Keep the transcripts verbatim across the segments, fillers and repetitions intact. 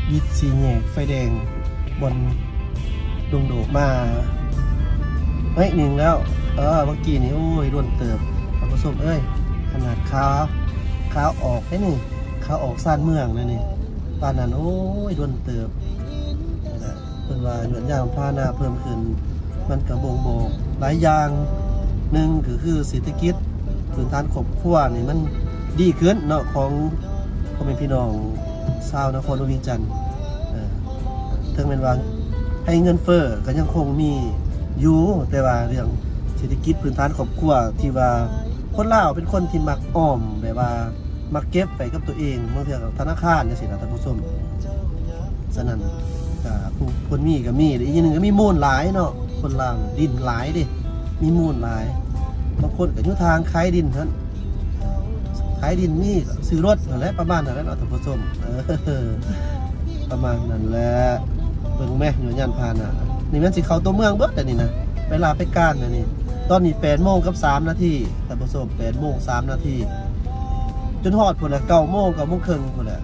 วิดสีแยกไฟแดงบนดงโดกมาเฮ้ยหนึ่งแล้วเออเมื่อกี้นี่โอ้ยร่วนเติบท่านผู้ชมเอ้ยขนาดขาขาออกได้นี่ขาออกซ่านเมืองเลยนี่ปานนั้นโอ้ยร่วนเติบเพิ่นว่าหยดยางพาหน้าเพิ่มขึ้นมันกระบงโบกหลายอย่างหนึ่งก็คือเศรษฐกิจพื้นฐานครอบครัวนี่มันดีขึ้นเนาะของพ่อแม่พี่น้องชาวนครหลวงวิงจันทร์ถึงแม้ว่าให้เงินเฟ้อก็ยังคงมีอยู่แต่ว่าเรื่องเศรษฐกิจพื้นฐานครอบครัวที่ว่าคนลาวเป็นคนที่มักออมแบบว่ามักเก็บไปกับตัวเองบางทีกับธนาคารจังซี่นะท่านผู้ชมฉะนั้นก็ผู้คนมีก็มีอีกอย่างนึงก็มีมูลหลายเนาะคนลาวดินหลายดิมีมูลหลายบางคนก็อยู่ทางขายดินท่านขายดินนี่ซื้อรถอะไรประมาณนั้นแหละท่านผู้ชมประมาณนั้นแหละเบิ่งแม่หน่วยงานพานะนี่มันสิเข้าตัวเมืองเบิดแต่นี่นะเวลาไปการนะนี่ตอนนี้แปดโมงกับสามนาทีท่านผู้ชมแปดโมงสามนาทีจนฮอดพุ่นละเก้าโมงเก้าโมงครึ่งพุ่นละ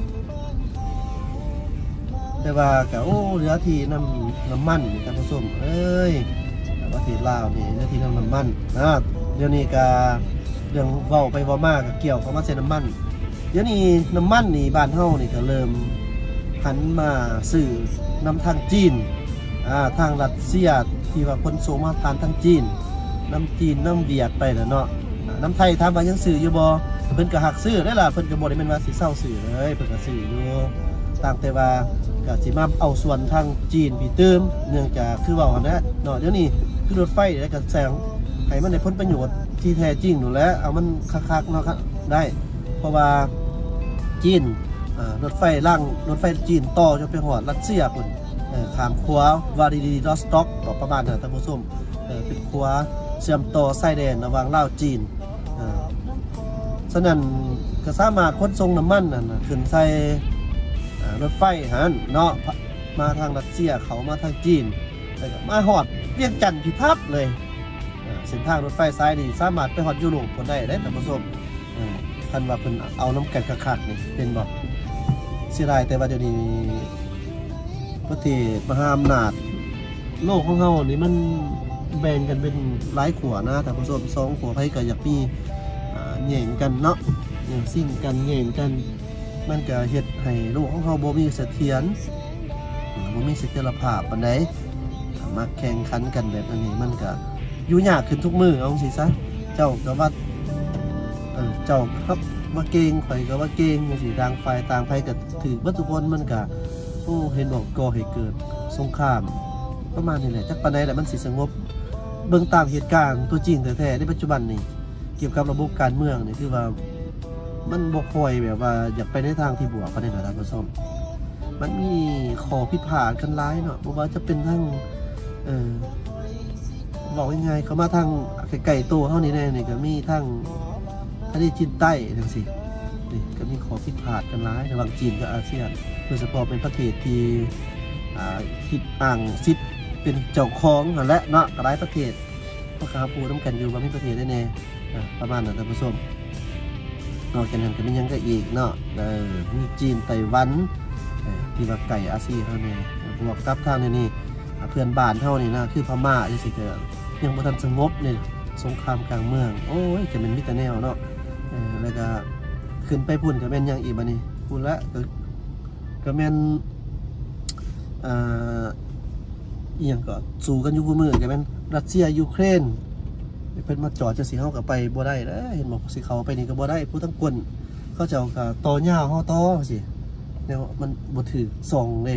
แต่ว่าก็โอ้เหลือที่น้ำน้ำมันท่านผู้ชมเอ้ยประเทศลาวนี่เหลือที่น้ำน้ำมันนะเดี๋ยวนี้ก็เรื่องเว้าไปเว้ามากก็เกี่ยวกับมาเส้นน้ำมันเดี๋ยวนี้น้ำมันนี่บ้านเฮานี่ก็เริ่มหันมาซื้อน้ำทางจีนอ่าทางรัสเซียที่ว่าคนส่งมาผ่านทางจีนน้ำจีนน้ำเวียดไปแล้วเนาะน้ำไทยถามว่ายังซื้ออยู่บ่เพิ่นก็หักซื้อได้ล่ะเพิ่นก็บ่ได้แม่นว่าสิเซาซื้อเลยเพิ่นก็ซื้ออยู่ต่างแต่ว่าก็สิมาเอาส่วนทางจีนพี่เติมเนื่องจากคือเว้าหั่นแหละเนาะเดี๋ยวนี้คือรถไฟแล้วก็แสงให้มันได้ผลประโยชน์ที่แท้จริงนู่นแหละเอามันคักๆเนาะครับได้เพราะว่าจีนรถไฟล่างรถไฟจีนต่อจนไปหอดรัสเซียพุ่นขามขวาวาริดีดอสต็อกต่อประมาณนั้นท่านผู้ชมเป็นขวาเชื่อมต่อชายแดนระหว่างลาวจีนฉะนั้นก็สามารถขนส่งน้ำมันนั่นขึ้นใส่รถไฟหันเนาะมาทางรัสเซียเขามาทางจีนแล้วก็มาหอดเวียงจันทร์พิทักษ์เลยเส้นทางรถไฟสายนี้สามารถไปหอดยุโรปคนได้ได้ท่านผู้ชมท่านว่าเพิ่นเอาน้ำแกงคักๆนี่เป็นบอกเสียดายแต่ว่าเดี๋ยวนี้ประเทศมหาอำนาจโลกของเรานี่มันแบ่งกันเป็นหลายขวนะท่านผู้ชมสองขวไพ่ก็อยากมีแย่งกันเนาะสิ่งกันแย่งกันมันก็เฮ็ดให้โลกของเราบ่มีเสถียรบ่มีเสถียรภาพปานใดมาแข่งขันกันแบบนี้มันก็อยู่ยากขึ้นทุกมื้อเอาสิซะเจ้าก็ว่าเออเจ้าครับว่าเก่งข่อยก็ว่าเก่งจังซี่ต่างฝ่ายต่างฝ่ายก็ถือเบิดทุกคนมันก็โอ้เห็นบอกก่อให้เกิดสงครามประมาณนี้แหละจักปานใดแหละมันสิสงบเบื้องตามเหตุการณ์ตัวจริงแท้ๆในปัจจุบันนี้เกี่ยวกับระบบการเมืองนี่คือว่ามันบ่ค่อยแบบว่าอยากไปในทางที่บวกปานใดนะท่านผู้ชมมันมีข้อผิดพลาดกันหลายเนาะบ่ว่าจะเป็นทั้งเออบอกยังไงเขามาทางไก่โตเฮานี่แน่นี่ก็มีทั้งทะเลจีนใต้จังซี่นี่ก็มีข้อผิดพลาดกันหลายระหว่างจีนกับอาเซียนโดยเฉพาะเป็นประเทศที่อ่าคิดอ้างสิทธิ์เป็นเจ้าของนั่นแหละเนาะหลายประเทศพ่อค้าปูน้ำกันอยู่บางประเทศได้แน่ประมาณนั้นท่านผู้ชมนอกจากนั้นก็มียังก็อีกเนาะมีจีนไต้หวันที่ว่าไก่อาเซียนเท่านี้บวกกับทางนี้เพื่อนบ้านเท่านี้นะคือพม่าที่สิเกิดยังบ่ทันสงบเนี่ยสงครามกลางเมืองโอ้ยจะเป็นมิตรแนวเนาะแล้วก็ขึ้นไปพุ่นก็แม่นยังอีกบัดนี้พุ่นละก็แม่นอ่าอีหยังก็สู้กันอยู่คู่มือก็แม่นรัสเซียยูเครนเพิ่นมาจอดจะสิเฮาก็ไปบ่ได้แล้วเห็นบอกสิเขาไปนี่ก็บ่ได้ผู้ทั้งคนเขาเจ้าก็ต่อยาวเฮาต่อสิแนวมันบ่ถือส่องเลย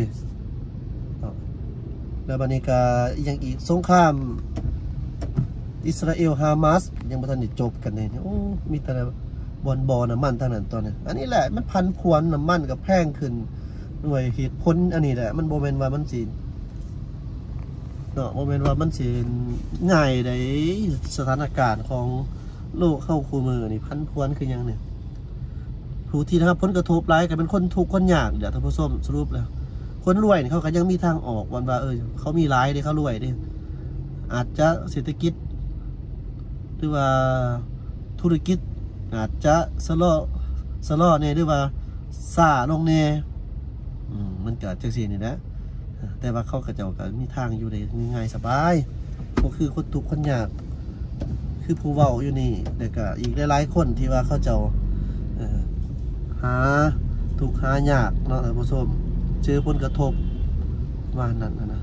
แล้วบัดนี้ก็ยังอีกสงครามอิสราเอลฮามาสยังบ่ทันได้จบกันเลยโอ้มีแต่บอนบอน้ำมันทางนั้นตอนนี้อันนี้แหละมันพันพวนน้ำมันกับแพงขึ้นหน่วยเหตุผลอันนี้แหละมันโมเมนต์ว่ามันสิเนาะโมเมนต์ว่ามันสิง่ายในสถานการณ์ของโลกเข้าคู่มือนี่พันพวนคือยังเนี่ยผู้ที่นะครับผลกระทบร้ายกันเป็นคนทุกข์คนยากเดี๋ยวท่านผู้ชมสรุปแล้วคนรวยเขาก็ยังมีทางออกวันว่าเออเขามีร้ายดิเขารวยดิอาจจะเศรษฐกิจหรือว่าธุรกิจอาจจะสโลสโลเนี่ยหรือว่าซาลงเนี่ยมันก็จังซี่นี่นะแต่ว่าเขาก็เจ้าก็มีทางอยู่ได้ง่ายสบายก็คือคนทุกข์คนยากคือผู้เว้าอยู่นี่แต่ก็อีกหลายๆคนที่ว่าเขาเจ้าหาทุกข์หายากเนาะท่านผู้ชมเจอผลกระทบว่านั่นนะ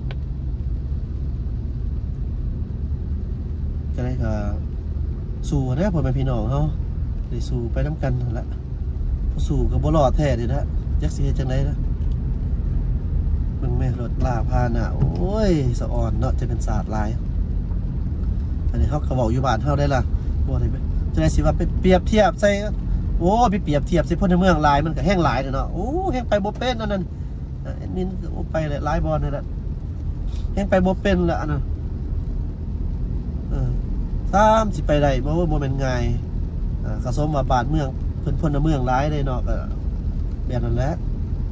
จะได้ก็สู้นะพ่อแม่พี่น้องเฮาได้สู้ไปน้ำกันนั่นแหละสู้กับบ่รอดแท้เด้นะจักสิเฮ็ดจังได๋นะเบิ่งแม่รถลาพาหน้าโอ้ยสะอ่อนเนาะจะเป็นศาสตร์หลายอันนี้เฮาก็เว้าอยู่บ้านเฮาได้ล่ะบ่ได้จะได้สิว่าไปเปรียบเทียบใส่โอ้ไปเปรียบเทียบใส่พลเมืองหลายมันก็แห้งหลายเนาะโอ้แห้งไปบ่เป็นนั่นนั่นอันนี้โอ้ไปหลายบ่นั่นแหละแห้งไปบ่เป็นละอันนั้นเออซ้ำสิไปได้บ่บ่แม่นง่ายอ่าก็สมว่าบ้านเมืองเพิ่นพลเมืองหลายได้เนาะก็แบบนั้นแหละ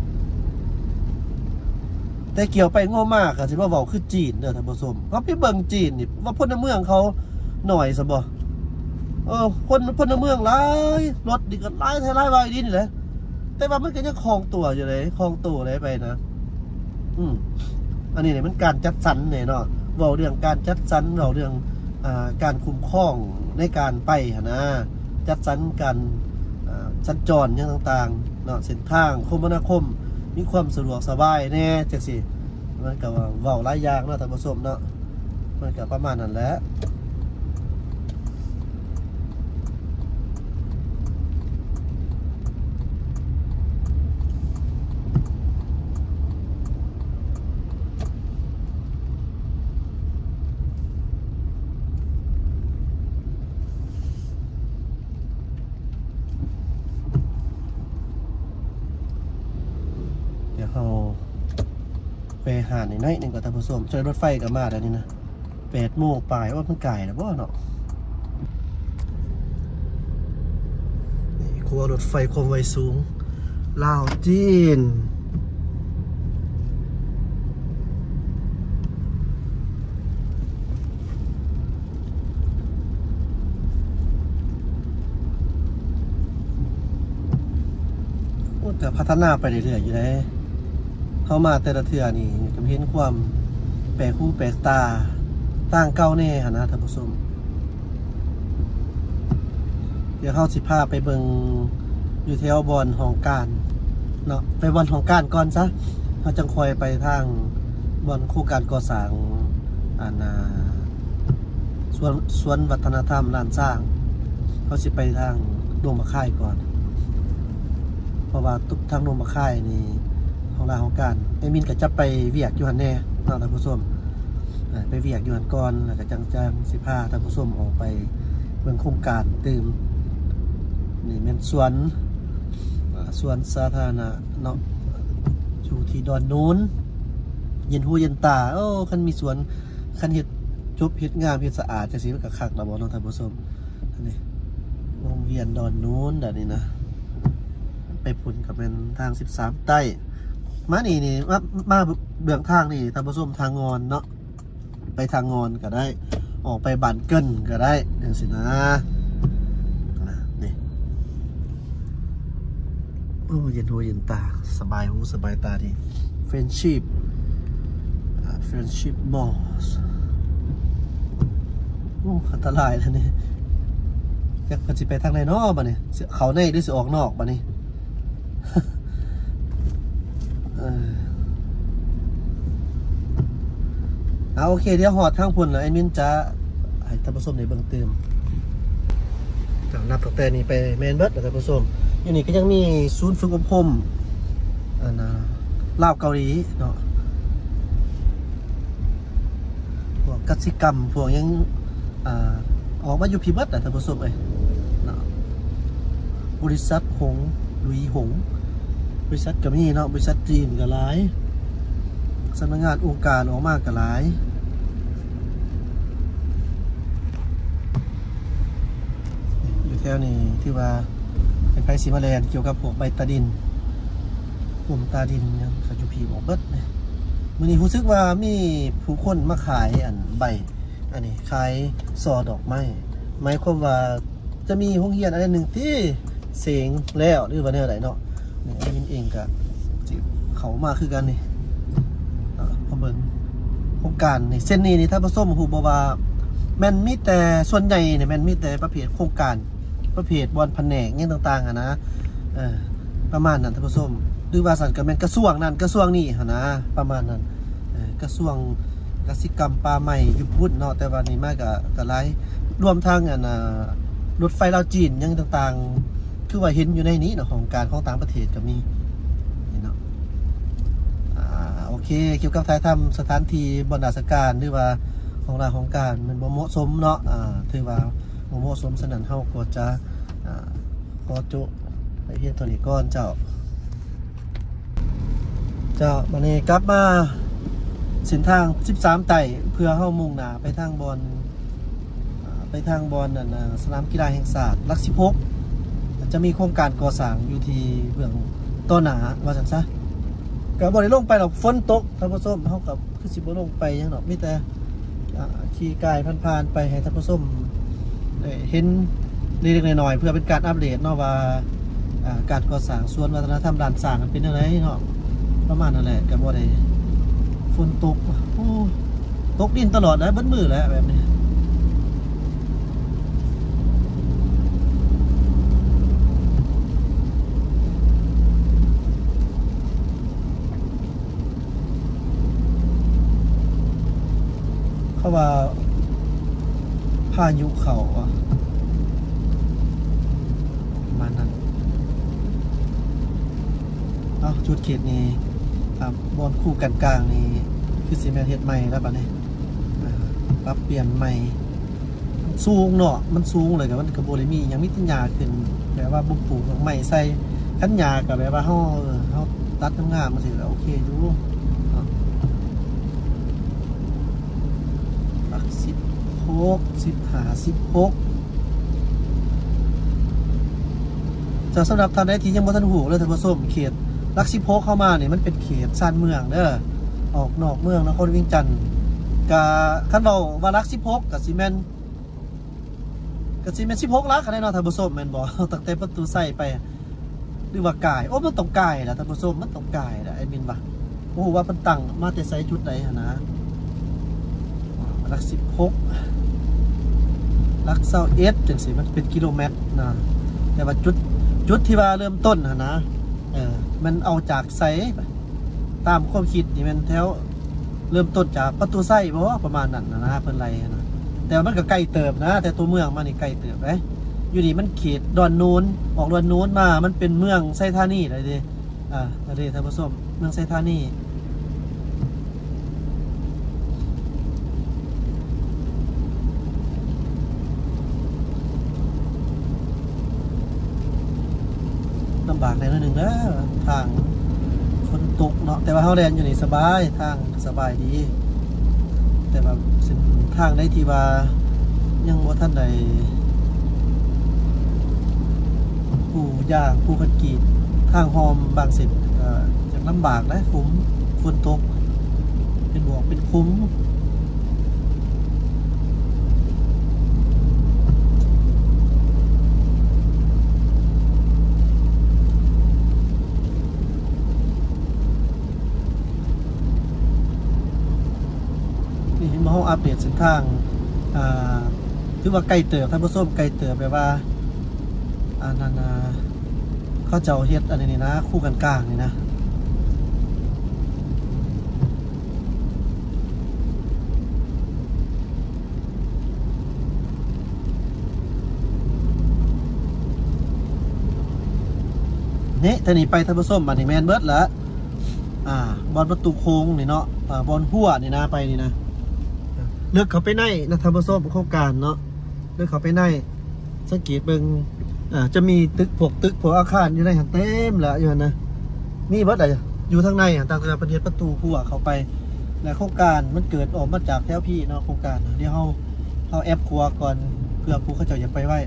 แต่เกี่ยวไปโง่มากก็สิว่าเว้าคือจีนเด้อท่านผู้ชมเขาไปเบิ่งจีนนี่ว่าพลเมืองเขาหน่อยซะบ่เออคนพลเมืองหลายรถนี่ก็หลายแท้หลายว่าอีนี่นี่แหละแต่ว่ามันก็ยังคล่องตัวอยู่เลยคล่องตัวเลยไปนะอืมอันนี้เนี่ยมันการจัดสรรเนี่ยเนาะเว้าเรื่องการจัดสรรเว้าเรื่องอ่าการคุ้มครองในการไปหั่นนะจัดสรรการสัญจรอย่างต่างๆเนาะเส้นทางคมนาคมมีความสะดวกสบายแน่จังซี่มันก็ว่าเว้าหลายอย่างเนาะท่านผู้ชมเนาะมันก็ประมาณนั้นแหละเดี๋ยวเราไปหาในไหนหนึ่งกับท่านผู้ชมเจอรถไฟกับมาแล้วนี่นะแปดโมงปลายว่ามันไก่นะบ่เนาะนี่ครัวรถไฟความไวสูงลาวจีนก็พัฒนาไปเรื่อยๆอยู่เลยเข้ามาแต่ละเทื่อนี่ก็เห็นความแปลกหูแปลกตาต่างเก่าแน่นะท่านผู้ชมเดี๋ยวเข้าสิพาไปเบิ่งอยู่แถวบอนของการเนาะไปบอนของการก่อนซะเราจังคอยไปทางบอนโครงการก่อสร้างอันน่ะสวนสวนวัฒนธรรมลานสร้างเขาสิไปทางดงมะข่ายก่อนเพราะว่าทุกทางโนมาค่ายนี่ของเราของการไอ้มินก็จะไปเวียกอยู่หันแน่ท่านผู้ชมไปเวียกอยู่หันก่อนแล้วก็จังจังสิพาท่านผู้ชมออกไปเบิ่งโครงการตื่มนี่เป็นสวนสวนสาธารณะเนาะอยู่ที่ดอนนู้นเย็นหูเย็นตาโอ้คันมีสวนคันเฮ็ดจบเฮ็ดงามเฮ็ดสะอาดจังซี่มันก็คักแล้วบ่เนาะท่านผู้ชมอันนี้วงเวียนดอนนู้นแบบนี้นะไปพุ่นกับเป็นทางสิบสามใต้มานี่นี่มามาเบื้องทางนี่ท่านผู้ชมทางงอนเนาะไปทางงอนก็ได้ออกไปบ้านเกินก็ได้อย่างสินะนี่โอ้เย็นหูเย็นตาสบายหูสบายตาดีเฟรนชิพเฟรนชิพมอสโอ้อันตรายแล้วนี่อยากจะไปทางไหนเนาะบ้านี่เขาในหรือสิออกนอกบ้านี่เอาโอเคเดี๋ยวหอดทางพุ่นแล้วไอ้มินจะให้ท่านผู้ชมในเบื้องต้นจากนับตั้งแต่นี้ไปเมนเบิร์ดท่านผู้ชมอยู่นี่ก็ยังมีศูนย์ฝึกอบรมอันน่ะลาวเกาหลีเนาะพวกกสิกรรมพวกยังอ่าออกมาอยู่พิบัติท่านผู้ชมเลยเนาะบริษัทหงลุยหงบริษัทก็มีเนาะบริษัทจีนก็หลายสำนักงานองค์การออกมากก็หลายอยู่แถวนี้ที่ว่าเป็นไพซีมาแลนเกี่ยวกับพวกใบตาดินกลุ่มตาดินยังขจุพีบอกเบิดเลยมื้อนี้รู้สึกว่ามีผู้คนมาขายอันใบอันนี้ขายซอดอกไม้หมายความว่าจะมีโรงเรียนอะไรหนึ่งที่เสียงแล้วหรือว่าแนวไหนเนาะนี่มินเองก็เขามาคือกันนี่พอเบิ่งโครงการนี่เส้นนี้นี่ถ้าผสมหูบว่าแม่นมีแต่ส่วนใหญ่เนี่ยแม่นมีแต่ประเภทโครงการประเภทบอลแผนกเนี่ยต่างๆอ่ะนะเออประมาณนั้นท่านผู้ชมหรือว่าสันก็แม่นกระทรวงนั้นกระทรวงนี้หั่นนะประมาณนั้นเออกระทรวงกสิกรรมป่าไม้อยู่พุ่นเนาะแต่ว่านี่มากก็ก็หลายรวมทั้งอันน่ะรถไฟลาวจีนยังต่างๆคือว่าเห็นอยู่ในนี้เนาะของการของต่างประเทศก็มีนี่เนาะอ่าโอเคเกี่ยวกับถ่ายทำสถานที่บรรณาธิการหรือว่าของราของการมันบ่เหมาะสมเนาะอ่าถือว่าบ่เหมาะสมฉะนั้นเฮาก็จะอ่าขอจุไปเฮ็ดตัวนี้ก่อนเจ้าเจ้าบัดนี้กลับมาเส้นทางสิบสามไต่เพื่อเฮามุ่งหน้าไปทางบอนไปทางบอนนั่นน่ะสนามกีฬาแห่งชาติหลักสิบหกจะมีโครงการก่อสร้างอยู่ที่เบื้องต้นหนาว่าจังซะก็บ่ได้ลงไปหรอกฝนตกท่านผู้ชมเฮาก็คือสิบ่ลงไปหยังดอกมีแต่ขี่กายผ่านๆไปให้ท่านผู้ชมได้เห็นเล็กๆน้อยๆเพื่อเป็นการอัปเดตเนาะว่าการก่อสร้างส่วนวัฒนธรรมด้านสร้างเป็นจังไดเนาะประมาณนั้นแหละก็บ่ได้ฝนตกโอ้ตกดินตลอดนะเบิดมือแล้วแบบนี้เขาว่าพายุเขาอ่ะมานั้นเอาจุดเขตนี้บอนคู่กันกลางนี่คือซีเมนต์เฮ็ดใหม่แล้วบัดนี้ปรับเปลี่ยนใหม่สูงเนาะมันสูงเลยกับมันกระโบเลยมียังมีต้นหญ้าขึ้นแบบว่าบุกปลูกใหม่ใส่ขั้นหญ้ากับแบบว่าเฮาเฮาตัดงามมาสิแล้วโอเคอยู่หลักสิบหกสิบห้าสิบหกจะสำหรับท่านใดที่ยังบ่ทันหูเลยท่านผู้ชมเขตหลักสิบหกเข้ามาเนี่ยมันเป็นเขตชานเมืองเด้อออกนอกเมืองนครเวียงจันทน์กับคันเราว่าหลักสิบหกกับซีเมนต์กับซีเมนต์สิบหกลักอะไรเนาะท่านผู้ชมแม่นบ่ตั้งแต่ประตูใส่ไปหรือว่ากายโอ้มันตรงกายแหละท่านผู้ชมมันตรงกายแหละไอ้มินบ่โอ้ว่ามันตั้งมาแต่ใส่จุดไหนหั่นนะหลักสิบหกหลักเศร้าเอสจังสิมันเป็นกิโลเมตรนะแต่ว่าจุดจุดที่ว่าเริ่มต้นหั่นนะเออมันเอาจากไซตามความคิดนี่มันแถวเริ่มต้นจากประตูไส้เพราะว่าประมาณนั้นนะนะเพิ่นไรนะแต่มันก็ไกลเติบนะแต่ตัวเมืองมันนี่ไกลเติบเลยอยู่นี่มันเขตดอนนูนออกดอนนูนมามันเป็นเมืองไซธานีอะไรดิอ่าอะไรท่านผู้ชมเมืองไซธานีลำบากในนิดนึงนะทางฝนตกเนาะแต่ว่าเฮาแลนอยู่นี่สบายทางสบายดีแต่แบบเส้นทางได้ที่ว่ายังบ่ทันใดผู้ย่างผู้ขัดกีดทางหอมบางเส้นจะลำบากนะคุ้มฝนตกเป็นบวกเป็นคุ้มมาห้องอัปเดตเส้นทางคือว่าไกลเติบท่านผู้ชมไกลเติบแบบว่าอันนั้นเขาเจ้าเฮ็ดอันนี้นะคู่กันกลางนี่นะนี่ท่านี้ไปท่านผู้ชมบัดนี้แมนเบิร์ดแล้วอ่าบอลประตูโค้งนี่เนาะอ่าบอลหัวนี่นะไปนี่นะเลือกเขาไปในนะท่านผู้ชมโครงการเนาะเลือกเขาไปในสังเกตเบิ่งอ่าจะมีตึกพวกตึกพวกอาคารอยู่ในหันเต็มแล้วอยู่นะมีวัดอะไรอยู่ทางในอ่ะตามประเทศประตูหัวเขาไปและโครงการมันเกิดออกมาจากแถวพี่เนาะโครงการเดี๋ยวเขาเขาแอปครัวก่อนเพื่อผู้เขาเจ้าอย่าไปไหว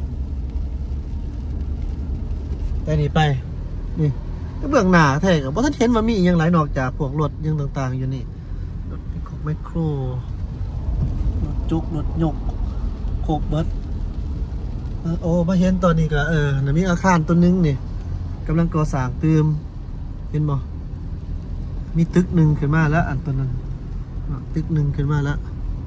แต่นี่ไปนี่ก็เบื้องหน้าแท้กับเพราะท่านเห็นว่ามีอย่างไรนอกจากพวกรถยังต่างๆอยู่นี่รถของไมโครรถจุกรถยกโคบเบิร์ดโอ้มาเห็นตอนนี้ก็เออมีอาคารตัวนึงนี่กำลังก่อสร้างเติมเห็นบ่มีตึกหนึ่งขึ้นมาแล้วอันตัวนั้นตึกหนึ่งขึ้นมาแล้ว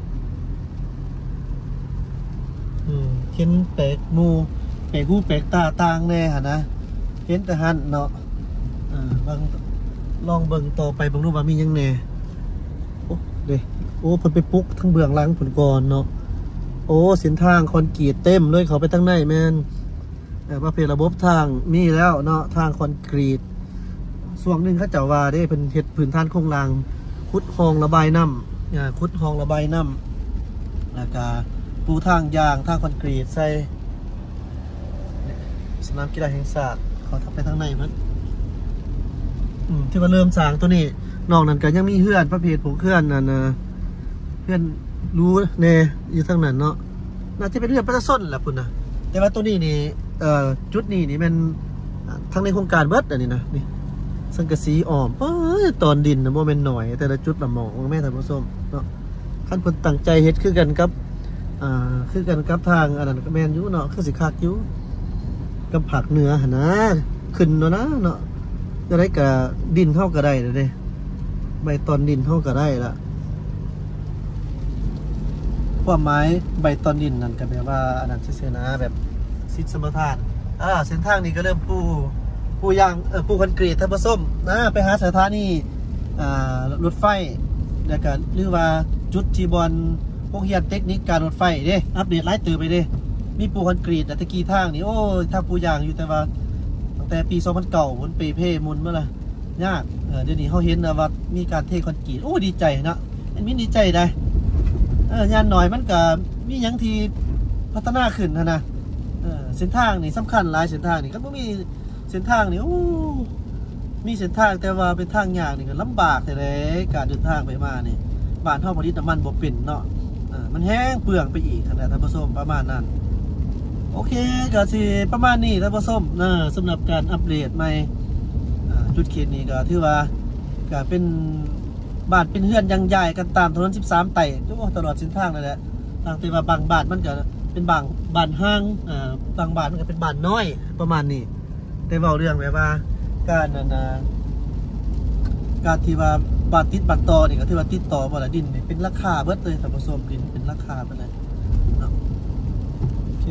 อืมเห็นแปลกมูแปลกหูแปลกตาต่างแน่ฮะนะเห็นแต่หันเนาะอ่าบางลองเบิ่งต่อไปบางรูปว่ามียังแน่โอ้เด้โอ้เพิ่นไปปุ๊กทั้งเบื้องหลังผลก่อนเนาะโอ้เส้นทางคอนกรีตเต็มเลยเขาไปทั้งในแม่นแต่ประเภทระบบทางมีแล้วเนาะทางคอนกรีตส่วนหนึ่งเขาเจ้าว่าได้เป็นเฮ็ดพื้นฐานโครงหลังขุดคลองระบายน้ำอ่าขุดคลองระบายน้ำแล้วก็ปูทางยางทางคอนกรีตใส่สนามกีฬาแห่งชาติเขาทำไปทางในมันอืมที่ว่าเริ่มสร้างตัวนี้นอกนั้นก็ยังมีเพื่อนประเภทผมเพื่อนนั่นนะเพื่อนรู้เน่อยู่ทางนั้นเนาะน่าจะเป็นเพื่อนประชาชนแหละคุณนะแต่ว่าตัวนี้นี่เอ่อจุดนี้นี่มันทั้งในโครงการเบิร์ดอันนี้นะนี่สังกะสีอ้อมเอ้ยตอนดินนะโมเมนต์หน่อยแต่ละจุดละหมองแม่ท่านผู้ชมเนาะขั้นคนตั้งใจเฮ็ดคือกันกับอ่าคือกันกับทางอันนั้นก็แมนอยู่เนาะคือสิคักอยู่กับผักเหนือหนะขึ้นเนาะนะเนาะจะได้กับดินเท่าก็ได้เลยเด้ใบตอนดินเท่าก็ได้ละความหมายใบตอนดินนั่นก็แปลว่าอันนั้นเสนาแบบซิดสมรทานอ่าเส้นทางนี้ก็เริ่มปูปูยางเออปูคอนกรีตทับผสมนะไปหาสถานีอ่ารถไฟแล้วก็หรือว่าจุดจีบอลพวกเฮียนเทคนิคการรถไฟเด้อัปเดตไลฟ์ตื่นไปเด้มีปูคอนกรีตแต่ตะกี้ทางนี่โอ้ทางปูยางอยู่แต่ว่าตั้งแต่ปีสองพันเก้ามันเปเพ่มุนเมื่อไรยากเออเดี๋ยวนี้เขาเห็นนะว่ามีการเทคอนกรีตโอ้ดีใจนะอันนี้ดีใจได้เอองานหน่อยมันก็มียังทีพัฒนาขึ้นนะนะเออเส้นทางนี่สำคัญหลายเส้นทางนี่ก็ไม่มีเส้นทางนี่โอ้มีเส้นทางแต่ว่าเป็นทางยากนี่ก็ลำบากแต่เลยการเดินทางไปมานี่บ้านท่อผลิตน้ำมันบ่เป็นเนาะมันแห้งเปลืองไปอีกขนาดท่านผู้ชมประมาณนั้นโอเคก็สิประมาณนี้ท่านผู้ชมนะสำหรับการอัปเดตใหม่จุดเขตนี้ก็ถือว่าก็เป็นบ้านเป็นเฮือนยังใหญ่กันตามถนนสิบสามไต่ตลอดเส้นทางเลยแหละทางแต่ว่าบางบ้านมันก็เป็นบางบ้านห้างอ่าบางบ้านมันก็เป็นบ้านน้อยประมาณนี้แต่เว้าเรื่องแบบว่าการนั่นนะการที่ว่าบ้านติดบ้านต่อนี่ก็ถือว่าติดต่อบ่ละดินเป็นราคาเบิดเลยท่านผู้ชมดินเป็นราคาไปเลยโอเค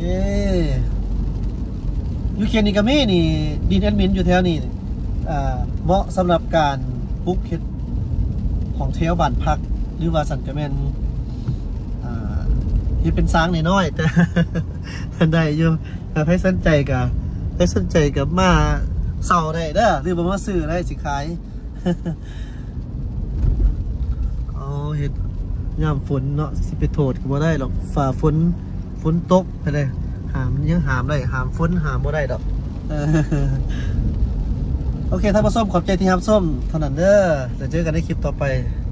ยูเคนนี่ก็มีนี่ดินแอดมินอยู่แถวนี้อ่าเหมาะสำหรับการปลูกเห็ดของแถวบ้านพักหรือว่าสันกะแมนอ่าที่เป็นสร้างน้อยๆแต่ได้อยู่ถ้าใครสนใจกับใครสนใจกับมาเสาได้เด้อหรือมาซื้อได้สิขายเอาเห็ดยามฝนเนาะสิไปโทษก็บ่ได้หรอกฝ่าฝนฝนตกไปเลยหามยังหามได้หามฝนหามบ่ได้ดอกโอเคท่านผู้ชมขอบใจที่รับชมเท่านั้นเด้อจะเจอกันในคลิปต่อไป